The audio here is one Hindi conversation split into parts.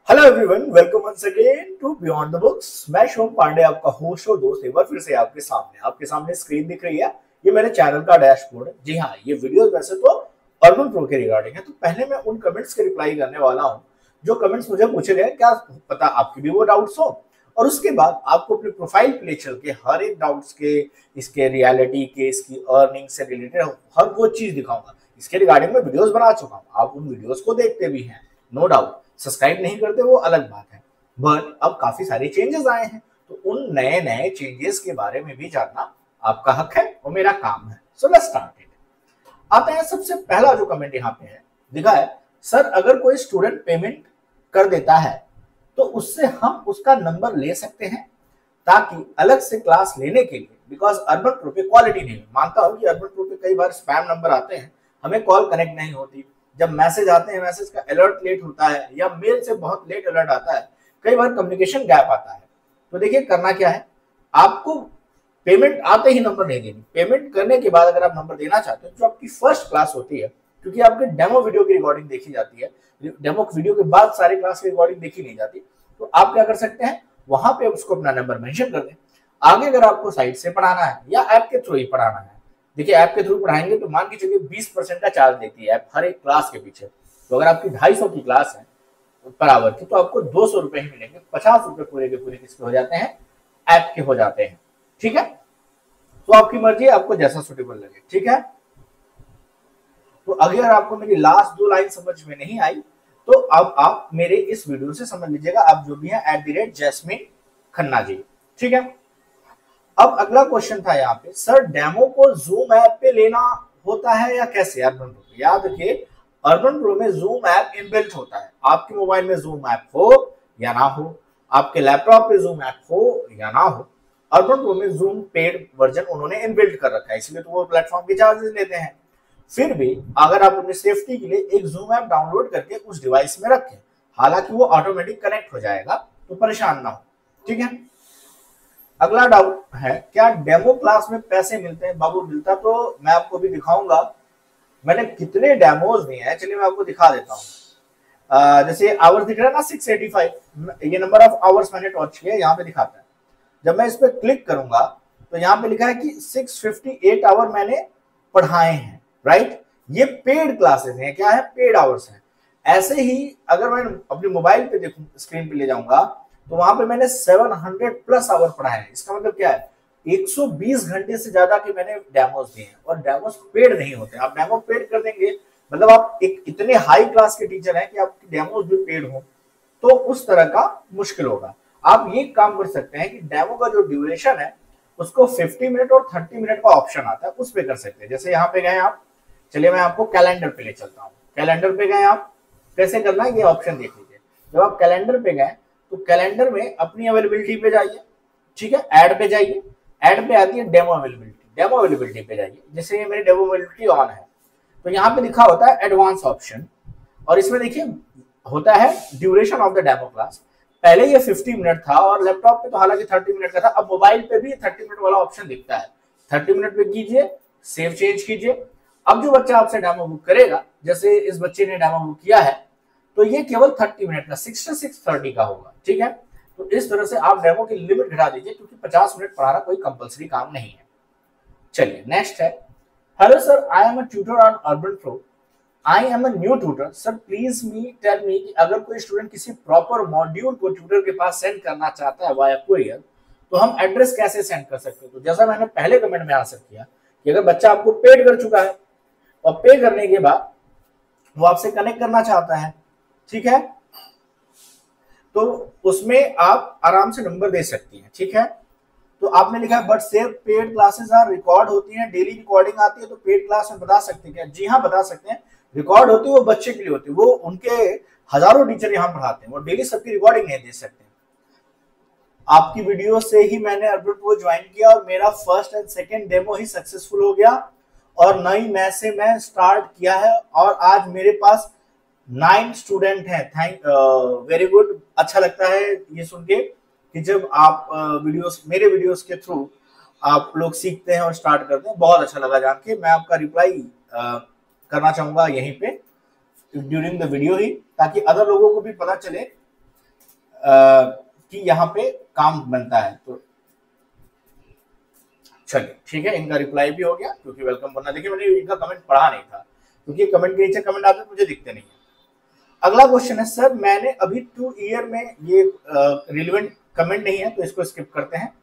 Hello everyone, welcome once again to beyond the books. मैं शुभम पांडे, आपका होस्ट और दोस्त, एक बार फिर से आपके सामने स्क्रीन दिख रही है। ये मेरे चैनल का डैशबोर्ड है। जी हाँ, ये वीडियो वैसे तो अर्बन प्रो के रिगार्डिंग है। तो पहले मैं उन कमेंट्स के रिप्लाई करने वाला हूँ जो कमेंट्स मुझे पूछे गए, क्या पता आपके भी वो डाउट्स हो। और उसके बाद आपको अपनी प्रोफाइल पे ले चल के हर एक डाउट्स के, इसके रियलिटी के, इसकी अर्निंग से रिलेटेड हर वो चीज दिखाऊंगा। इसके रिगार्डिंग में वीडियोस बना चुका हूँ, आप उन वीडियोस को देखते भी हैं, नो डाउट। सब्सक्राइब नहीं करते वो अलग बात है, बट अब काफी सारे चेंजेस आए हैं, तो उन नए नए चेंजेस के बारे में भी जानना आपका हक है और मेरा काम है। So let's start it. आते हैं, सबसे पहला जो कमेंट यहाँ पे है, लिखा है, सर अगर कोई स्टूडेंट पेमेंट कर देता है तो उससे हम उसका नंबर ले सकते हैं ताकि अलग से क्लास लेने के लिए, बिकॉज अर्बन प्रो पे क्वालिटी नहीं है। मानता हूं कि अर्बन प्रो पे कई बार स्पैम नंबर आते हैं, हमें कॉल कनेक्ट नहीं होती, जब मैसेज आते हैं मैसेज का अलर्ट लेट होता है, या मेल से बहुत लेट अलर्ट आता है, कई बार कम्युनिकेशन गैप आता है। तो देखिए, करना क्या है, आपको पेमेंट आते ही नंबर नहीं देनी। पेमेंट करने के बाद अगर आप नंबर देना चाहते हो, जो आपकी फर्स्ट क्लास होती है, क्योंकि आपके डेमो वीडियो की रिकॉर्डिंग देखी जाती है, डेमो वीडियो के बाद सारी क्लास की रिकॉर्डिंग देखी नहीं जाती, तो आप क्या कर सकते हैं, वहां पे उसको अपना नंबर मेंशन कर दें। आगे अगर आपको साइट से पढ़ाना है या ऐप के थ्रू ही पढ़ाना है, देखिए ऐप के थ्रू पढ़ाएंगे तो मान के चलिए 20% का चार्ज देती है ऐप हर एक क्लास के पीछे। तो अगर आपकी 250 की क्लास है पर आवर की, तो आपको 200 रुपए ही मिलेंगे। 50 रुपए पूरे के पूरे किसके हो जाते हैं, ऐप के हो जाते हैं। ठीक है, तो आपकी मर्जी, आपको जैसा सुटेबल लगे। ठीक है, तो अगर आपको मेरी लास्ट दो लाइन समझ में नहीं आई तो अब आप मेरे इस वीडियो से समझ लीजिएगा, आप जो भी है @जैस्मिन खन्ना जी। ठीक है, अब अगला क्वेश्चन था यहाँ पे, सर डेमो को जूम ऐप पे लेना होता है या कैसे अर्बन प्रो पे? याद रखिए, अर्बन प्रो में जूम ऐप इनबिल्ट होता है। आपके मोबाइल में जूम ऐप हो या ना हो, आपके लैपटॉप पे जूम ऐप हो या ना हो, अर्बन प्रो में जूम पेड वर्जन उन्होंने इनबिल्ट कर रखा है, इसलिए तो वो प्लेटफॉर्म के चार्जेस लेते हैं। फिर भी अगर आप अपनी सेफ्टी के लिए एक जूम ऐप डाउनलोड करके उस डिवाइस में रखें, हालांकि वो ऑटोमेटिक कनेक्ट हो जाएगा, तो परेशान ना हो। ठीक है, अगला डाउट है, क्या डेमो क्लास में पैसे मिलते हैं? बाबू, मिलता तो मैं आपको भी दिखाऊंगा, मैंने कितने डेमोज दिए हैं, चलिए मैं आपको दिखा देता हूँ। जैसे आवर्स दिख रहा है ना, 685, ये नंबर ऑफ आवर्स मैंने टच किया, यहाँ पे दिखाता है। जब मैं इस पे क्लिक करूंगा तो यहाँ पे लिखा है कि 658 आवर मैंने पढ़ाए हैं, राइट। ये पेड क्लासेस हैं, क्या है, पेड आवर्स हैं। ऐसे ही अगर मैं अपने मोबाइल पे देखूं, स्क्रीन पे ले जाऊंगा, तो वहां पे मैंने 700 प्लस आवर पढ़ाए हैं। इसका मतलब क्या है, 120 घंटे से ज्यादा के मैंने डेमोस दिए हैं, और डेमोस पेड नहीं होते। आप डेमो पेड कर देंगे, मतलब आप एक इतने हाई क्लास के टीचर हैं कि आपकी डेमोस भी पेड हो, तो उस तरह का मुश्किल होगा। आप ये काम कर सकते हैं कि डेमो का जो ड्यूरेशन है उसको 50 मिनट और 30 मिनट का ऑप्शन आता है, उस पे कर सकते हैं। जैसे यहाँ पे गए आप, चलिए मैं आपको कैलेंडर पे ले चलता हूँ। कैलेंडर पे गए आप, कैसे करना है ये ऑप्शन देख लीजिए। जब आप कैलेंडर पे गए तो कैलेंडर में अपनी अवेलेबिलिटी पे जाइए, ठीक है, ऐड पे जाइए, ऐड पे आती है डेमो अवेलेबिलिटी, डेमो अवेलेबिलिटी पे जाइए। जैसे ये मेरी डेमो अवेलेबिलिटी ऑन है, तो यहाँ पे लिखा होता है एडवांस ऑप्शन, और इसमें देखिए होता है duration of the demo class. पहले ये 50 मिनट था और लैपटॉप पे तो हालांकि 30 मिनट का था, अब मोबाइल पे भी 30 मिनट वाला ऑप्शन दिखता है। 30 मिनट पे कीजिए, सेव चेंज कीजिए। अब जो बच्चा आपसे डेमो बुक करेगा, जैसे इस बच्चे ने डेमो बुक किया है, तो ये केवल 30 मिनट का 6 से 6:30 का होगा। ठीक है, तो इस तरह से आप डेमो की लिमिट घटा दीजिए, क्योंकि 50 मिनट पढ़ाना कोई कंपलसरी काम नहीं है। चलिए नेक्स्ट है, hello sir, I am a tutor on Urban Pro, I am a new tutor, sir please tell me कि अगर कोई स्टूडेंट किसी प्रॉपर मॉड्यूल को ट्यूटर के पास सेंड करना चाहता है वाया कुरियर, तो हम एड्रेस कैसे सेंड कर सकते हैं? तो जैसा मैंने पहले कमेंट में आंसर किया कि अगर बच्चा आपको पेड कर चुका है और पे करने के बाद वो आपसे कनेक्ट करना चाहता है, ठीक है, तो उसमें आप आराम से नंबर दे सकती हैं। ठीक है, तो आपने लिखा है बट सिर्फ पेड क्लासेस आर रिकॉर्ड होती हैं, डेली रिकॉर्डिंग आती है, तो पेड क्लास में बता सकते हैं क्या? जी हाँ, बता सकते हैं। रिकॉर्ड होती है वो बच्चे के लिए होती है, वो उनके हजारों टीचर यहाँ पढ़ाते हैं, वो डेली सबकी रिकॉर्डिंग नहीं दे सकते। आपकी वीडियो से ही मैंने अर्बन प्रो ज्वाइन किया और मेरा फर्स्ट एंड सेकंड डेमो ही सक्सेसफुल हो गया, और नई मैच से मैं स्टार्ट किया है, और आज मेरे पास 9 स्टूडेंट हैं। थैंक वेरी गुड, अच्छा लगता है ये सुन के कि जब आप मेरे वीडियोस के थ्रू आप लोग सीखते हैं और स्टार्ट करते हैं। बहुत अच्छा लगा जान के। मैं आपका रिप्लाई करना चाहूंगा यहीं पे ड्यूरिंग द वीडियो ही, ताकि अदर लोगों को भी पता चले कि यहाँ पे काम बनता है। तो चलिए ठीक है, इनका रिप्लाई भी हो गया क्योंकि वेलकम बोलना, देखिए मैंने इनका कमेंट पढ़ा नहीं था क्योंकि कमेंट के नीचे कमेंट आते मुझे दिखते नहीं है। अगला क्वेश्चन है सर मैंने अभी 2 ईयर में, ये रिलेवेंट कमेंट नहीं है तो इसको स्किप करते हैं।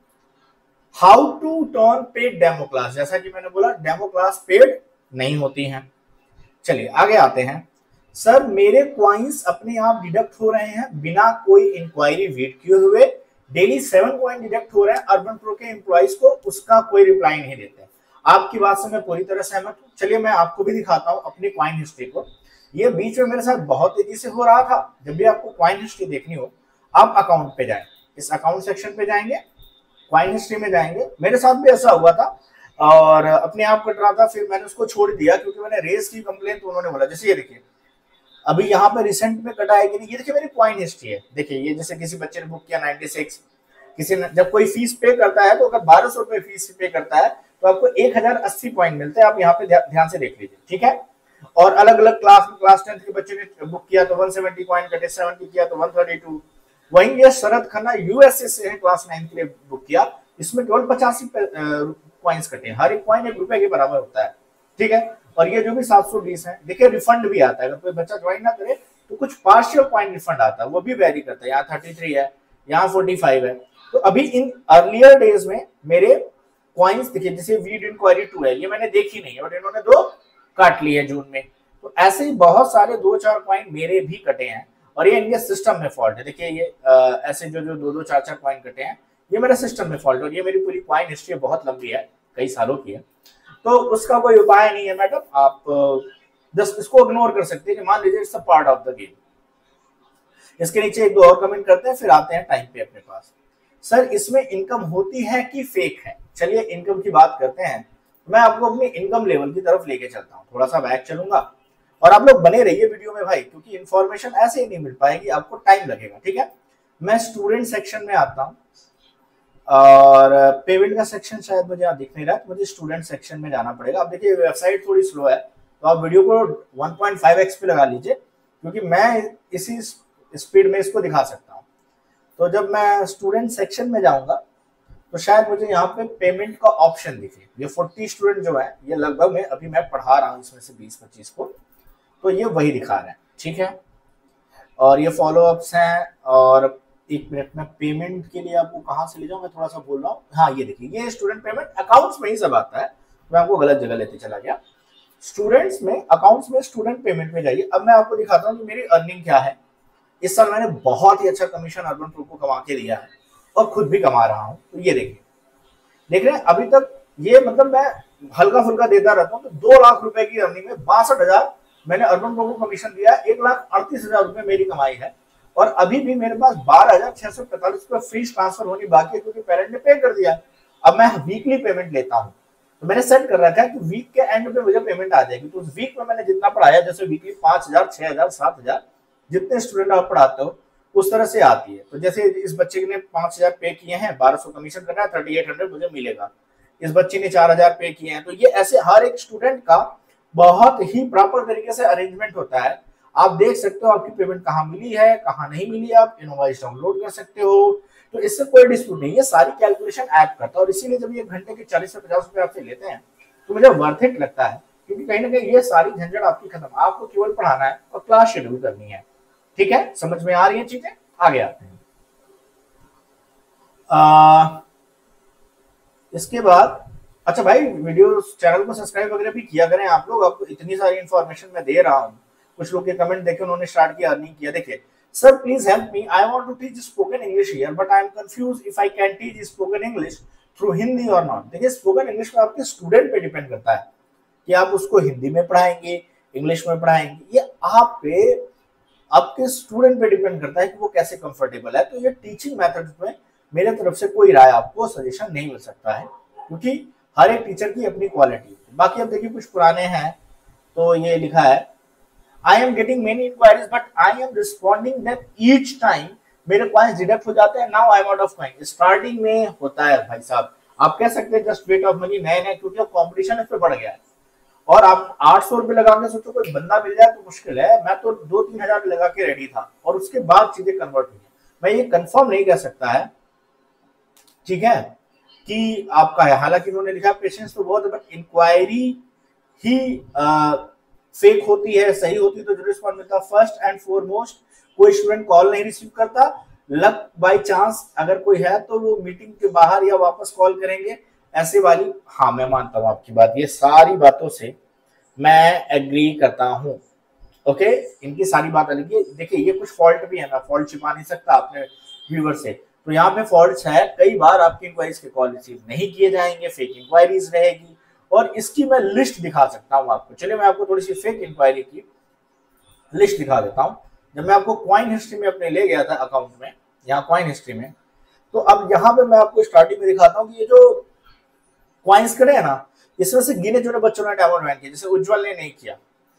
How to turn paid demo class, जैसा कि मैंने बोला डेमो क्लास पेड नहीं होती हैं। चलिए आगे आते हैं। सर मेरे क्वाइंस अपने आप डिडक्ट हो रहे हैं बिना कोई इंक्वायरी वेट किए हुए, डेली 7 कॉइन डिडक्ट हो रहे हैं, अर्बन प्रो के एम्प्लॉइज को उसका कोई रिप्लाई नहीं देते। आपकी बात से मैं पूरी तरह सहमत हूँ। चलिए मैं आपको भी दिखाता हूँ अपनी क्वाइन हिस्ट्री को। ये बीच में मेरे साथ बहुत तेजी से हो रहा था। जब भी आपको क्वाइन हिस्ट्री देखनी हो आप अकाउंट पे जाएं, इस अकाउंट सेक्शन पे जाएंगे, क्वाइन हिस्ट्री में जाएंगे। मेरे साथ भी ऐसा हुआ था और अपने आप कट रहा था, फिर मैंने उसको छोड़ दिया क्योंकि मैंने रेस की कंप्लेंट, तो उन्होंने बोला जैसे ये देखिए अभी यहाँ पे रिसेंट में कटा है कि नहीं, ये देखिए मेरी क्वाइन हिस्ट्री है। देखिए ये जैसे किसी बच्चे ने बुक किया 96, किसी ने जब कोई फीस पे करता है तो अगर 1200 रुपए फीस पे करता है तो आपको 1080 पॉइंट मिलते हैं। आप यहाँ पे ध्यान से देख लीजिए, ठीक है। और अलग अलग क्लास 10th के बच्चे ने बुक किया तो 170 पॉइंट कटे, 70 किया तो 132। वहीं ये शरद खन्ना यूएसए से है, क्लास 9 के लिए बुक किया, इसमें केवल 85 कॉइन्स कटे। हर एक कॉइन 1 रुपए के बराबर होता है, ठीक है। और ये जो भी 720 है, देखिए रिफंड भी आता है। अगर कोई बच्चा ज्वाइन ना करे तो कुछ पार्शियल पॉइंट रिफंड आता है, वो भी वेरी करता है। यहाँ 33 है, यहाँ 45 है। तो अभी इन अर्लियर डेज में मेरे कॉइन्स देखिए, जैसे वीड इंक्वायरी 2 है, ये मैंने देखी नहीं है और इन्होंने 2 काट ली है जून में। तो ऐसे ही बहुत सारे 2-4 कॉइन मेरे भी कटे हैं और ये इनके सिस्टम में फॉल्ट है। देखिए ये ऐसे जो 2-2, 4-4 कॉइन कटे हैं, ये मेरे सिस्टम में फॉल्ट है। और ये मेरी पूरी कॉइन हिस्ट्री बहुत लंबी है, कई सालों की है, तो उसका कोई उपाय नहीं है मैडम। आप जस्ट इसको इग्नोर कर सकते हैं कि मान लीजिए it's a part of the game. इसके नीचे 1-2 और कमेंट करते हैं, फिर आते हैं टाइम पे अपने पास। सर इसमें इनकम होती है कि फेक है? चलिए इनकम की बात करते हैं। मैं आपको अपनी इनकम लेवल की तरफ लेके चलता हूँ, थोड़ा सा बैक चलूंगा और आप लोग बने रहिए वीडियो में भाई, क्योंकि इन्फॉर्मेशन ऐसे ही नहीं मिल पाएगी, आपको टाइम लगेगा, ठीक है। मैं स्टूडेंट सेक्शन में आता हूँ और पेमेंट का सेक्शन शायद मुझे यहाँ दिख नहीं रहा है, तो मुझे स्टूडेंट सेक्शन में जाना पड़ेगा। अब देखिए वेबसाइट थोड़ी स्लो है तो आप वीडियो को 1.5x पे लगा लीजिए, क्योंकि मैं इसी स्पीड में इसको दिखा सकता हूँ। तो जब मैं स्टूडेंट सेक्शन में जाऊंगा तो शायद मुझे यहाँ पे पेमेंट का ऑप्शन दिखे। ये 40 स्टूडेंट जो है, ये लगभग मैं अभी मैं पढ़ा रहा हूँ इसमें से 20-25 को, तो ये वही दिखा रहे हैं, ठीक है। और ये फॉलो अप्स हैं। और 1 मिनट में पेमेंट के लिए आपको कहाँ से ले जाऊँ, मैं थोड़ा सा बोल रहा हूँ। हाँ ये देखिए, ये स्टूडेंट पेमेंट अकाउंट्स में ही सब आता है, मैं आपको गलत जगह लेते चला गया। स्टूडेंट्स में, अकाउंट्स में स्टूडेंट पेमेंट में जाइए। अब मैं आपको दिखाता हूँ कि मेरी अर्निंग क्या है। इस साल मैंने बहुत ही अच्छा कमीशन अर्बन प्रो को कमा के दिया है और खुद भी कमा रहा हूँ। तो ये देखिए, देख रहे हैं अभी तक ये, मतलब मैं हल्का फुल्का देता रहता हूँ। तो 2 लाख रुपए की अर्निंग में 62,000 मैंने अर्बन प्रो को कमीशन दिया है। 1,38,000 रुपए मेरी कमाई है और अभी भी मेरे पास 12,645 रुपए फीस ट्रांसफर होनी बाकी है, क्योंकि पेरेंट ने पे कर दिया। अब मैं वीकली पेमेंट लेता हूँ, तो मैंने सेट कर रखा है कि वीक के एंड पे मुझे पेमेंट आ जाएगी। तो उस वीक में मैंने जितना पढ़ाया, जैसे वीकली 5,000, 6,000, 7,000, जितने स्टूडेंट आप पढ़ाते हो उस तरह से आती है। तो जैसे इस बच्चे ने 5,000 पे किए हैं, 1200 कमीशन करना है, 3800 मुझे मिलेगा। इस बच्चे ने 4,000 पे किए हैं, तो ये ऐसे हर एक स्टूडेंट का बहुत ही प्रॉपर तरीके से अरेंजमेंट होता है। आप देख सकते हो आपकी पेमेंट कहाँ मिली है, कहाँ नहीं मिली है, आप इनवॉइस डाउनलोड कर सकते हो। तो इससे कोई डिस्प्यूट नहीं है, सारी कैलकुलेशन ऐप करता है। और इसीलिए जब ये घंटे के 40 से 50 रुपए आपसे लेते हैं तो मुझे वर्थ इट लगता है, क्योंकि कहीं ना कहीं ये सारी झंझट आपकी खत्म, आपको केवल पढ़ाना है और क्लास शेड्यूल करनी है, ठीक है। समझ में आ रही है चीजें? आगे आते हैं। इसके बाद अच्छा भाई, वीडियो चैनल को सब्सक्राइब वगैरह भी किया करें आप लोग। आपको इतनी सारी इन्फॉर्मेशन मैं दे रहा हूँ। कुछ लोग के कमेंट देखे, उन्होंने स्टार्ट किया, अर्निंग किया। देखिए sir please help me, I want to teach spoken English here but I am confuse if I can teach spoken English through Hindi और नॉट। देखिए स्पोकन इंग्लिश में आपके स्टूडेंट पे डिपेंड करता है कि आप उसको हिंदी में पढ़ाएंगे, इंग्लिश में पढ़ाएंगे। ये आप पे, आपके स्टूडेंट पे डिपेंड करता है कि वो कैसे कंफर्टेबल है। तो ये टीचिंग मेथड में मेरे तरफ से कोई राय आपको सजेशन नहीं मिल सकता है, क्योंकि हर एक टीचर की अपनी क्वालिटी होती है। बाकी अब देखिए कुछ पुराने हैं, तो ये लिखा है I am getting many inquiries but I am responding that each time मेरे कॉइन्स डिडक्ट हो जाते हैं। Now I am out of coin. Starting में होता है भाई साहब, आप कह सकते हैं जस्ट वेट ऑफ मनी, नए नए, क्योंकि अब कॉम्पिटिशन इस पे बढ़ गया है। और आप 800 रुपए लगा के सोचो कोई बंदा मिल जाए तो मुश्किल है। मैं तो 2-3 हजार लगा के रेडी था और उसके बाद चीजें कन्वर्ट हुई। मैं ये कंफर्म नहीं कर सकता है, ठीक है, कि आपका है। हालांकि उन्होंने लिखा पेशेंस तो बहुत है, बट इंक्वायरी ही फेक होती है, सही होती तो जो रिस्पॉन्स मिलता। फर्स्ट एंड फॉरमोस्ट कोई स्टूडेंट कॉल नहीं रिसीव करता, लक बाय चांस अगर कोई है तो वो मीटिंग के बाहर या वापस कॉल करेंगे, ऐसे वाली। हाँ मैं मानता हूँ आपकी बात, ये सारी बातों से मैं एग्री करता हूँ। ओके, इनकी सारी बात अलग है। देखिए ये कुछ फॉल्ट भी है, मैं फॉल्ट छिपा नहीं सकता अपने व्यूवर से, तो यहाँ पे फॉल्ट है। कई बार आपकी इंक्वायरीज के कॉल रिसीव नहीं किए जाएंगे, फेक इंक्वायरीज रहेगी, और इसकी मैं लिस्ट दिखा सकता हूँ आपको। चलिए मैं आपको थोड़ी सी फेक इंक्वायरी की लिस्ट दिखा देता हूँ। जब मैं आपको क्वाइन हिस्ट्री में अपने ले गया था अकाउंट में, यहाँ क्वाइन हिस्ट्री में, तो अब यहाँ पे मैं आपको स्टार्टिंग में दिखाता हूँ कि ये जो क्वाइंस खड़े हैं ना, इसमें से गिने चुने बच्चों ने डेमो ज्वाइन किया। जैसे उज्जवल ने नहीं किया,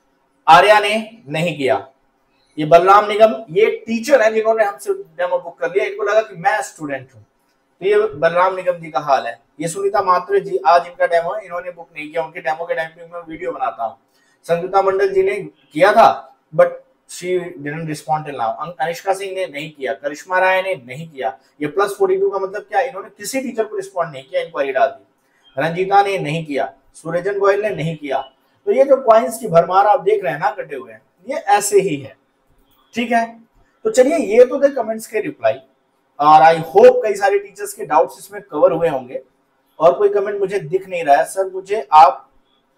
आर्या ने नहीं किया, ये बलराम निगम, ये टीचर है जिन्होंने हमसे डेमो बुक कर लिया, इनको लगा कि मैं स्टूडेंट हूँ, तो ये बलराम निगम जी का हाल है। ये सुनीता मात्रे जी, आज इनका डेमो है, इन्होंने बुक नहीं किया, उनके डेमो के टाइम पे मैं वीडियो बनाता हूँ। संगीता मंडल जी ने किया था, but she didn't respond till now. Anishka Singh ने नहीं किया, करिश्मा राय ने नहीं किया। ये +42 का मतलब क्या, इन्होंने किसी टीचर को रिस्पॉन्ड नहीं किया, इंक्वायरी डाल दी। रंजीता ने नहीं किया, सूरजन गोयल ने नहीं किया। तो ये जो क्वाइंस की भरमार आप देख रहे हैं ना कटे हुए, ये ऐसे ही है, ठीक है। तो चलिए ये तो थे कमेंट्स के रिप्लाई, और आई होप कई सारे टीचर्स के डाउट्स इसमें कवर हुए होंगे। और कोई कमेंट मुझे दिख नहीं रहा है, सर मुझे आप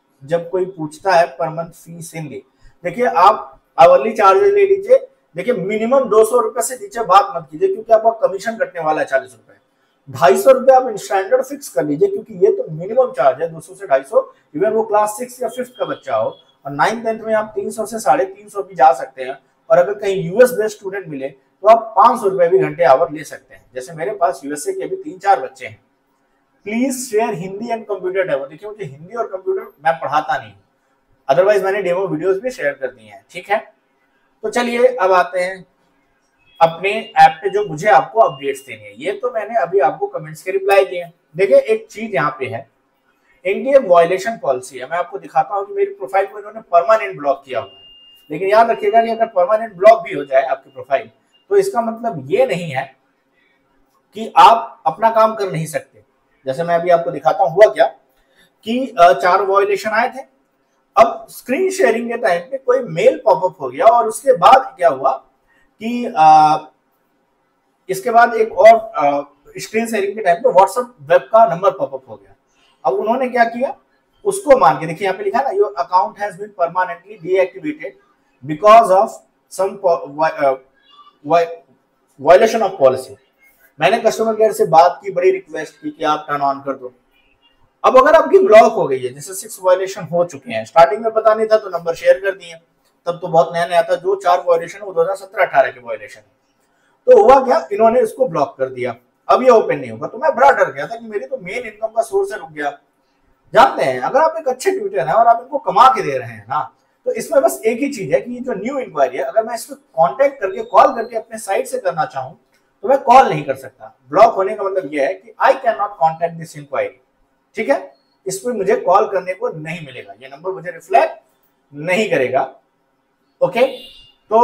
जब कोई पूछता है पर मंथ फीस हिंदी, देखिए आप आवरली चार्जेस ले लीजिए। देखिए मिनिमम 200 रुपए से नीचे बात मत कीजिए, क्योंकि आपका कमीशन कटने वाला है 40 रुपए। 250 रुपए आप स्टैंडर्ड फिक्स कर लीजिए, क्योंकि ये तो मिनिमम चार्ज है 200 से 250। इवन वो क्लास 6 या 5th का बच्चा हो, और 9th 10th में आप 300 से 350 भी जा सकते हैं। और अगर कहीं यूएस बेस्ड स्टूडेंट मिले तो आप 500 रुपए भी घंटे आवर ले सकते हैं। जैसे मेरे पास यूएसए के अभी 3-4 बच्चे हैं। Please share Hindi and computer demo. देखिए मुझे हिंदी और कंप्यूटर मैं पढ़ाता नहीं, अदरवाइज मैंने डेमो वीडियोस भी शेयर कर दी हैं, ठीक है। तो चलिए अब आते हैं अपने ऐप पे जो मुझे आपको अपडेट्स देनी है। ये तो मैंने अभी आपको कमेंट्स के रिप्लाई दिए हैं। देखिए एक चीज यहाँ पे है, इनकी एक वायलेशन पॉलिसी है। मैं आपको दिखाता हूँ कि मेरी प्रोफाइल को इन्होंने परमानेंट ब्लॉक किया हुआ है। लेकिन याद रखिएगा कि अगर परमानेंट ब्लॉक भी हो जाए आपकी प्रोफाइल, तो इसका मतलब ये नहीं है कि आप अपना काम कर नहीं सकते। जैसे मैं अभी आपको दिखाता हूँ हुआ क्या, कि 4 वायलेशन आए थे। अब स्क्रीन शेयरिंग के टाइम पे कोई मेल पॉपअप हो गया, और उसके बाद क्या हुआ कि इसके बाद एक और स्क्रीन शेयरिंग के टाइम पे व्हाट्सएप वेब का नंबर पॉपअप हो गया। अब उन्होंने क्या किया, उसको मान के, देखिए यहाँ पे लिखा ना, your account has been permanently deactivated because of some violation of policy. मैंने कस्टमर केयर से बात की, बड़ी रिक्वेस्ट की कि आप टर्न ऑन कर दो। अब अगर आपकी ब्लॉक हो गई है, जैसे 6 वायलेशन हो चुके हैं, स्टार्टिंग में पता नहीं था तो नंबर शेयर कर दिए, तब तो बहुत नया नया था। जो 4 वायलेशन वो 2017-18 के वायलेशन, तो हुआ क्या, इन्होंने इसको ब्लॉक कर दिया। अब ये ओपन नहीं होगा। तो मैं बड़ा डर गया था कि मेरी तो मेन इनकम का सोर्स है रुक गया। जानते हैं अगर आप एक अच्छे ट्विटर है और आप इनको कमा के दे रहे हैं ना, तो इसमें बस एक ही चीज है कि ये जो न्यू इंक्वायरी है, अगर मैं इसको कांटेक्ट करके कॉल करके अपने साइट से करना चाहूं तो मैं कॉल नहीं कर सकता। ब्लॉक होने का मतलब ये है कि I can not contact this inquiry, ठीक है। इस पर मुझे कॉल करने को नहीं मिलेगा, ये नंबर मुझे रिफ्लेक्ट नहीं करेगा, ओके। तो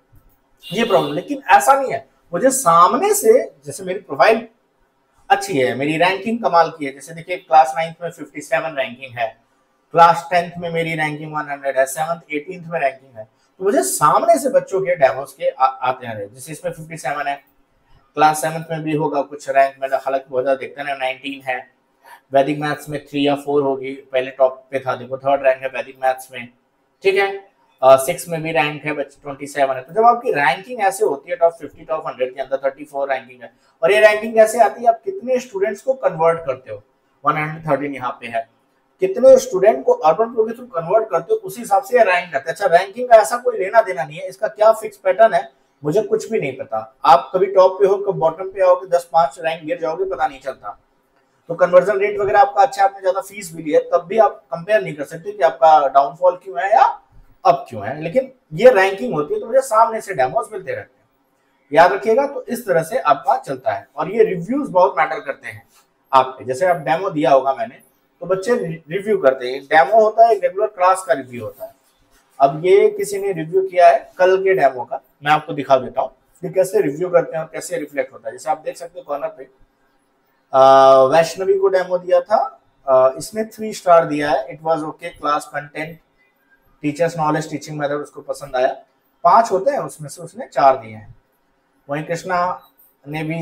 ये प्रॉब्लम, लेकिन ऐसा नहीं है, मुझे सामने से, जैसे मेरी प्रोफाइल अच्छी है, मेरी रैंकिंग कमाल की है। जैसे देखिए क्लास 9th में 57 रैंकिंग है, क्लास 10th में मेरी रैंकिंग 100 है, 7th 18th में रैंकिंग है। तो मुझे सामने से बच्चों के डेमोस के आते हैं। जैसे इसमें 57 है, क्लास 7th में भी होगा कुछ रैंक में, हालांकि बहुत ज्यादा देखते हैं, 19 है। वैदिक मैथ्स में 3 या 4 होगी, पहले टॉप पे था, देखो 3rd रैंक है वैदिक मैथ्स में, ठीक है। 6 में भी रैंक है, 27 है। तो जब आपकी रैंकिंग ऐसे होती है टॉप 50 टॉप 100 के अंदर 34 रैंकिंग है, और ये रैंकिंग कैसे आती है, आप कितने स्टूडेंट्स को कन्वर्ट करते हो, 113 यहाँ पे है, कितने स्टूडेंट को अर्बन प्रो के थ्रू कन्वर्ट करते हो, उसी हिसाब से रैंक करते हैं। अच्छा रैंकिंग का ऐसा कोई लेना देना नहीं है, इसका क्या फिक्स पैटर्न है मुझे कुछ भी नहीं पता। आप कभी टॉप पे हो, कभी बॉटम पे आओगे, 10-5 रैंक गिर जाओगे, पता नहीं चलता। तो कन्वर्जन रेट वगैरह आपका अच्छा, आपने ज्यादा फीस भी ली है, तब भी आप कंपेयर नहीं कर सकते कि आपका डाउनफॉल क्यों है या अप क्यों है। लेकिन ये रैंकिंग होती है, तो मुझे सामने से डेमोस मिलते रहते हैं, याद रखिएगा। तो इस तरह से आपका चलता है, और ये रिव्यूज बहुत मैटर करते हैं आप पे। जैसे आप डेमो दिया होगा मैंने, तो बच्चे रिव्यू करते हैं। डेमो होता है, रेगुलर क्लास का रिव्यू होता है। अब ये किसी ने रिव्यू किया है कल के डेमो का, मैं आपको दिखा देता हूँ। ये कैसे रिव्यू करते हैं और कैसे रिफ्लेक्ट होता है। जैसे आप देख सकते हो कॉर्नर पे वैष्णवी को डेमो दिया था, इसने 3 स्टार दिया है। It was okay, class content, teachers knowledge, teaching method उसको पसंद आया। 5 होते हैं उसमें से उसने 4 दिए हैं। वहीं कृष्णा ने भी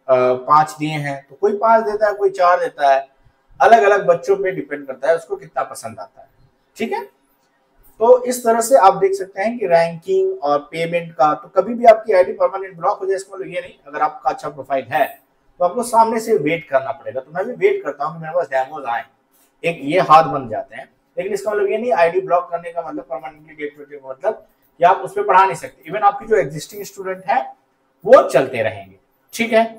5 दिए हैं। तो कोई 5 देता है, कोई 4 देता है, अलग अलग बच्चों पे डिपेंड करता है उसको कितना पसंद आता है। ठीक है, तो इस तरह से आप देख सकते हैं कि रैंकिंग और पेमेंट का। तो कभी भी आपकी आईडी परमानेंट ब्लॉक हो जाए इसका मतलब ये नहीं, अगर आपका अच्छा प्रोफाइल है तो आपको सामने से वेट करना पड़ेगा। तो मैं भी वेट करता हूँ कि मेरे पास डेमोज आए, एक ये हाथ बन जाते हैं। लेकिन इसका मतलब ये नहीं आईडी ब्लॉक करने का मतलब परमानेंटली डीएक्टिवेट का मतलब कि आप उस पर पढ़ा नहीं सकते। इवन आपकी जो एग्जिस्टिंग स्टूडेंट है वो चलते रहेंगे। ठीक है,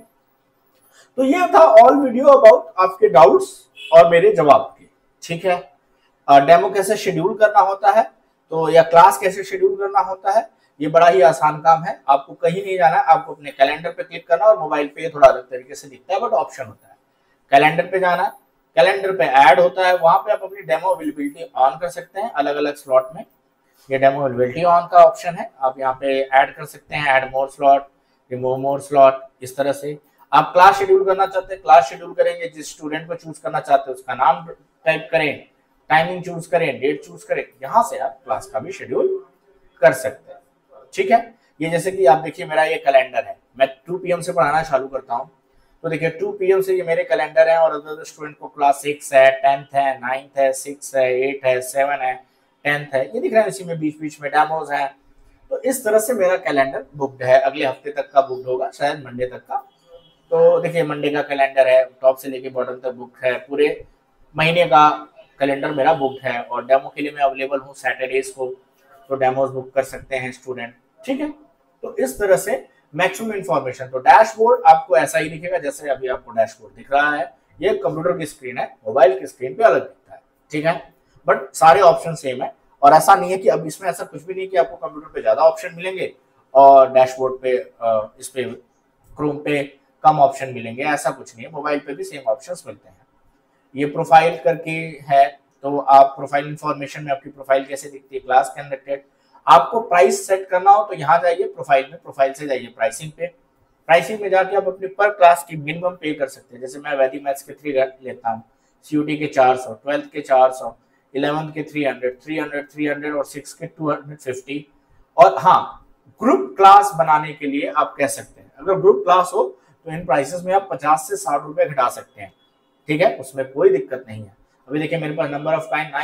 तो ये था ऑल वीडियो अबाउट आपके डाउट्स और मेरे जवाब के। ठीक है, डेमो कैसे शेड्यूल करना होता है तो या क्लास कैसे शेड्यूल करना होता है, ये बड़ा ही आसान काम है। आपको कहीं नहीं जाना है, आपको अपने कैलेंडर पे क्लिक करना और मोबाइल पे थोड़ा अलग तरीके से दिखता है बट ऑप्शन होता है। कैलेंडर पे जाना है, कैलेंडर पे ऐड होता है, वहां पे आप अपनी डेमो अवेलेबिलिटी ऑन कर सकते हैं अलग अलग स्लॉट में। ये डेमो अवेलेबिलिटी ऑन का ऑप्शन है, आप यहाँ पे ऐड कर सकते हैं, add more slot, remove more slot. इस तरह से आप क्लास शेड्यूल करना चाहते हैं, क्लास शेड्यूल करेंगे, जिस स्टूडेंट को चूज करना चाहते हैं उसका नाम टाइप करें, टाइमिंग चूज करें, डेट चूज करें, यहां से आप क्लास का भी शेड्यूल कर सकते हैं। ठीक है, ये जैसे कि आप देखिए मेरा ये कैलेंडर है, मैं 2 PM से पढ़ाना चालू करता हूँ तो देखिए 2 PM से ये मेरे कैलेंडर है और अदर स्टूडेंट को क्लास 6 है, 10th है, 9th है, 6 है, 8 है, 7 है, 10th है, ये दिख रहा है। इसी में बीच बीच में डेमोज हैं। तो इस तरह से मेरा कैलेंडर बुक्ड है, अगले हफ्ते तक का बुक्ड होगा, शायद मंडे तक का। तो देखिए मंडे का कैलेंडर है, टॉप से लेके बॉटम तक बुक है, पूरे महीने का कैलेंडर मेरा बुक है। और डेमो के लिए मैं अवेलेबल हूँ सैटरडेज को, तो डेमोज बुक कर सकते हैं स्टूडेंट। ठीक है, तो इस तरह से मैक्सिमम इंफॉर्मेशन। तो डैशबोर्ड आपको ऐसा ही दिखेगा जैसे अभी आपको डैशबोर्ड दिख रहा है। ये कंप्यूटर की स्क्रीन है, मोबाइल की स्क्रीन पे अलग दिखता है। ठीक है, बट सारे ऑप्शन सेम है। और ऐसा नहीं है कि अब इसमें ऐसा कुछ भी नहीं कि आपको कंप्यूटर पे ज्यादा ऑप्शन मिलेंगे और डैशबोर्ड पे इस पे क्रोम पे कम ऑप्शन मिलेंगे, ऐसा कुछ नहीं है। मोबाइल पे भी सेम ऑप्शंस मिलते हैं। ये प्रोफाइल करके है, तो आप प्रोफाइल इंफॉर्मेशन में आपकी प्रोफाइल कैसे दिखती है, क्लास कंडक्टेड। आपको प्राइस सेट करना हो तो यहाँ जाइए प्रोफाइल में, प्रोफाइल से जाइए प्राइसिंग पे। प्राइसिंग में जाके आप अपनी पर क्लास की मिनिमम पे कर सकते हैं। जैसे मैं वैदिक मैथ्स के 3 लेता हूँ, सीयूटी के 400, 12th के 400, 11th के 300, 300, 300 और 6 के 250। और हाँ, ग्रुप क्लास बनाने के लिए आप कह सकते हैं, अगर ग्रुप क्लास हो तो इन प्राइसेस में आप 50 से 60 रुपए घटा सकते हैं। ठीक है, उसमें कोई दिक्कत नहीं है। अभी देखिए मेरे पास नंबर ऑफ टाइम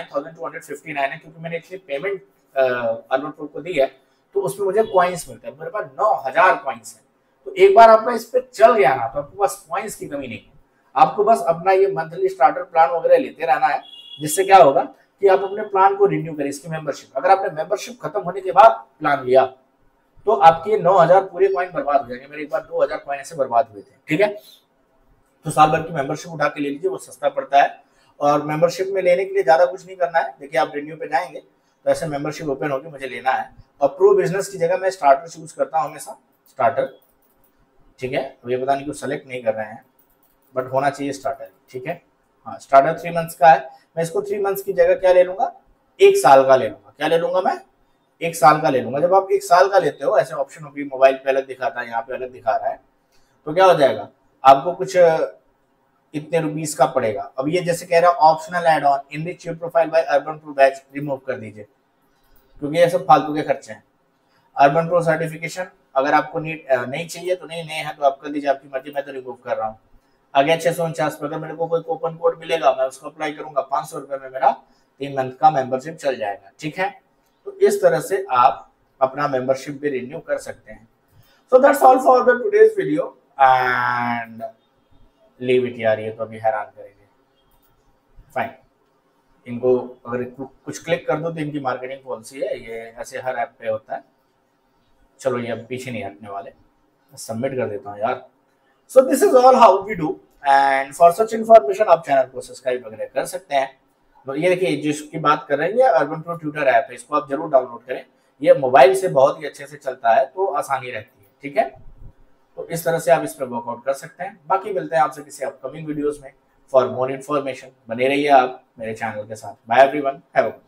9259 है, क्योंकि मैंने इतनी पेमेंट अर्बन प्रो को दी है तो उसमें मुझे कॉइन्स मिलते हैं। मेरे पास 9000 कॉइन्स है। तो एक बार आपका इस पे चल गया ना तो आपको बस कॉइन्स की कमी नहीं है। आपको बस अपना ये मंथली स्टार्टर प्लान वगैरह लेते रहना है, जिससे क्या होगा कि आप अपने प्लान को रिन्यू करें। इसकी मेंबरशिप, अगर आपने मेंबरशिप खत्म होने के बाद प्लान लिया तो आपके 9000 पूरे कॉइन बर्बाद हो जाएंगे। मेरे एक बार 2000 कॉइन ऐसे बर्बाद हुए थे। ठीक है, तो साल भर की मेंबरशिप उठा के ले लीजिए, वो सस्ता पड़ता है। और मेंबरशिप में लेने के लिए ज्यादा कुछ नहीं करना है। देखिए आप रिन्यू पे जाएंगे तो ऐसे मेंबरशिप ओपन होगी, मुझे लेना है। और प्रो बिजनेस की जगह मैं स्टार्टर चूज करता हूँ हमेशा, स्टार्टर। ठीक है, तो ये पता नहीं क्यों सेलेक्ट नहीं कर रहे हैं, बट होना चाहिए स्टार्टर। ठीक है, हाँ स्टार्टर 3 मंथ्स का है। मैं इसको 3 मंथ्स की जगह क्या ले लूंगा, 1 साल का ले लूंगा। क्या ले लूंगा मैं, 1 साल का ले लूंगा। जब आप 1 साल का लेते हो, ऐसे ऑप्शन होगी, मोबाइल पे अलग दिखाता है, यहाँ पे अलग दिखा रहा है, तो क्या हो जाएगा, आपको कुछ इतने रुपीस का पड़ेगा। अब ये जैसे कह रहा है optional add on enrich your profile by Urban Pro batch, remove कर दीजिए क्योंकि ये सब फालतू के खर्चे हैं। अर्बन प्रो सर्टिफिकेशन अगर आपको नहीं चाहिए तो नहीं है तो आप कर दीजिए, आपकी मर्जी, मैं तो रिमूव कर रहा हूँ। आगे 649 पे अगर मेरे को कोई कूपन कोड मिलेगा मैं उसको अप्लाई करूंगा, 500 रुपए में मेरा 3 मंथ का मेंबरशिप चल जाएगा। ठीक है, तो इस तरह से आप अपना मेंबरशिप भी रिन्यू कर सकते हैं। So that's all for the today's video and leave it यार, ये तो अभी हैरान करेंगे। फाइन, इनको अगर कुछ क्लिक कर दो तो इनकी मार्केटिंग पॉलिसी है, ये ऐसे हर ऐप पे होता है। चलो ये अब पीछे नहीं हटने वाले, सबमिट कर देता हूँ यार। So this is all how we do and for such information आप चैनल को सब्सक्राइब वगैरह कर सकते हैं। तो ये देखिए जिसकी बात कर रहे हैं, ये अर्बन प्रो ट्यूटर ऐप है, इसको आप जरूर डाउनलोड करें। ये मोबाइल से बहुत ही अच्छे से चलता है तो आसानी रहती है। ठीक है, तो इस तरह से आप इस पर वर्कआउट कर सकते हैं। बाकी मिलते हैं आपसे किसी अपकमिंग वीडियोस में। फॉर मोर इन्फॉर्मेशन बने रहिए आप मेरे चैनल के साथ। Bye everyone, have a